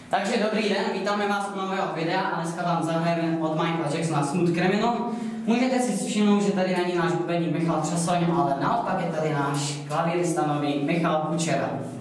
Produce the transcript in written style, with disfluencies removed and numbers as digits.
Takže dobrý den, vítáme vás u nového videa a dneska vám zahrajeme od Michaela Jacksona Smooth Criminal. Můžete si všimnout, že tady není náš bubeník Michal Třesoň, ale naopak je tady náš klavírista nový Michal Kučera.